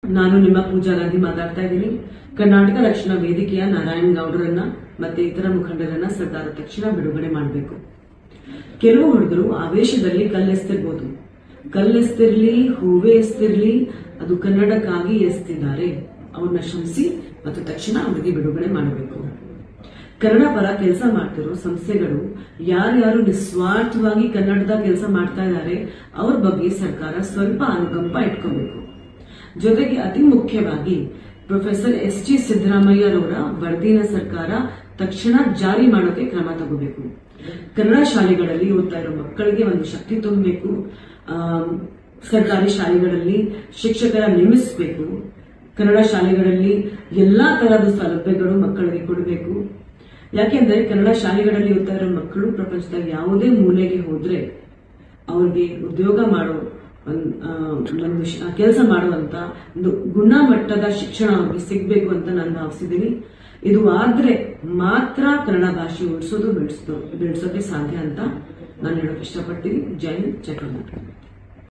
ನಾನು ನಿಮ್ಮ ಪೂಜಾ ಗಾಂಧಿ ಮಾತಾಡ್ತಾ ಇದ್ದೀನಿ. ಕರ್ನಾಟಕ ರಕ್ಷಣಾ ವೇದಿಕೆಯ ನಾರಾಯಣ್ ಗೌಡರನ್ನ ಮತ್ತೆ ಇತರ ಮುಖಂಡರನ್ನ ಸರ್ಕಾರ ತಕ್ಷಣ ಬಿಡುಗಡೆ ಮಾಡಬೇಕು. ಕೆಲವು ಹುಡುಗರು ಆವೇಶದಲ್ಲಿ ಕಲ್ಲೆಸ್ತಿರ್ಬೋದು, ಕಲ್ಲೆಸ್ತಿರ್ಲಿ, ಹೂವೆ ಎಸ್ತಿರ್ಲಿ, ಅದು ಕನ್ನಡಕ್ಕಾಗಿ ಎಸ್ತಿದ್ದಾರೆ. ಅವ್ರನ್ನ ಕ್ಷಮಿಸಿ ಮತ್ತು ತಕ್ಷಣ ಅವರಿಗೆ ಬಿಡುಗಡೆ ಮಾಡಬೇಕು. ಕನ್ನಡ ಪರ ಕೆಲಸ ಮಾಡ್ತಿರೋ ಸಂಸ್ಥೆಗಳು ಯಾರ್ಯಾರು ನಿಸ್ವಾರ್ಥವಾಗಿ ಕನ್ನಡದ ಕೆಲಸ ಮಾಡ್ತಾ ಇದ್ದಾರೆ ಅವ್ರ ಬಗ್ಗೆ ಸರ್ಕಾರ ಸ್ವಲ್ಪ ಅನುಕಂಪ ಇಟ್ಕೋಬೇಕು. ಜೊತೆಗೆ ಅತಿ ಮುಖ್ಯವಾಗಿ ಪ್ರೊಫೆಸರ್ ಎಸ್.ಜಿ. ಸಿದ್ದರಾಮಯ್ಯರವರ ವರದಿನ ಸರ್ಕಾರ ತಕ್ಷಣ ಜಾರಿ ಮಾಡೋಕೆ ಕ್ರಮ ತಗೋಬೇಕು. ಕನ್ನಡ ಶಾಲೆಗಳಲ್ಲಿ ಓದ್ತಾ ಇರೋ ಮಕ್ಕಳಿಗೆ ಒಂದು ಶಕ್ತಿ ತುಂಬಬೇಕು. ಸರ್ಕಾರಿ ಶಾಲೆಗಳಲ್ಲಿ ಶಿಕ್ಷಕರ ನೇಮಿಸಬೇಕು. ಕನ್ನಡ ಶಾಲೆಗಳಲ್ಲಿ ಎಲ್ಲಾ ತರಹದ ಸೌಲಭ್ಯಗಳು ಮಕ್ಕಳಿಗೆ ಕೊಡಬೇಕು. ಯಾಕೆಂದ್ರೆ ಕನ್ನಡ ಶಾಲೆಗಳಲ್ಲಿ ಓದ್ತಾ ಇರೋ ಮಕ್ಕಳು ಪ್ರಪಂಚದ ಯಾವುದೇ ಮೂಲೆಗೆ ಹೋದ್ರೆ ಅವ್ರಿಗೆ ಉದ್ಯೋಗ ಮಾಡೋ ಒಂದು ಕೆಲಸ ಮಾಡುವಂತ ಒಂದು ಗುಣಮಟ್ಟದ ಶಿಕ್ಷಣ ಅವ್ರಿಗೆ ಸಿಗಬೇಕು ಅಂತ ನಾನು ಭಾವಿಸಿದ್ದೀನಿ. ಇದು ಆದ್ರೆ ಮಾತ್ರ ಕನ್ನಡ ಭಾಷೆ ಉಳಿಸೋದು ಬೆಳೆಸೋಕೆ ಸಾಧ್ಯ ಅಂತ ನಾನು ಹೇಳೋಕೆ ಇಷ್ಟಪಡ್ತೀನಿ. ಜೈ ಹಿಂದ್, ಜೈ ಕರ್ನಾಟಕ.